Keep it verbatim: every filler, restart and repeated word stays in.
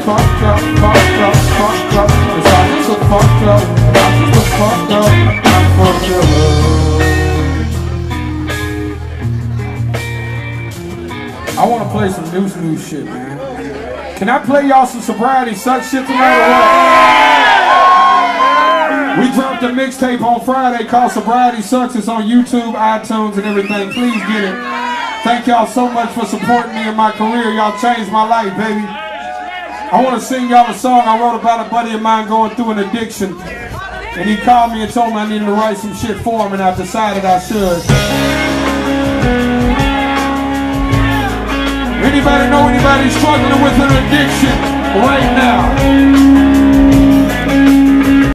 fucked up, fucked up, fucked up. Cause I just a fucked up, I just a fucked up, I'm fucked up. I wanna play some new, new shit, man. Can I play y'all some Sobriety Sucks shit tonight or what? We dropped a mixtape on Friday called Sobriety Sucks. It's on YouTube, iTunes, and everything. Please get it. Thank y'all so much for supporting me in my career. Y'all changed my life, baby. I want to sing y'all a song I wrote about a buddy of mine going through an addiction. And he called me and told me I needed to write some shit for him, and I decided I should. Anybody know anybody struggling with an addiction right now?